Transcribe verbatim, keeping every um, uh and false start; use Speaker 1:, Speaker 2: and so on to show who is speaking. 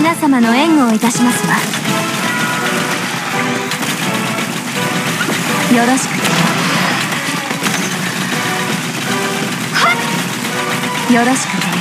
Speaker 1: 皆様の援護をいたしますわ。よろしく。よろしく。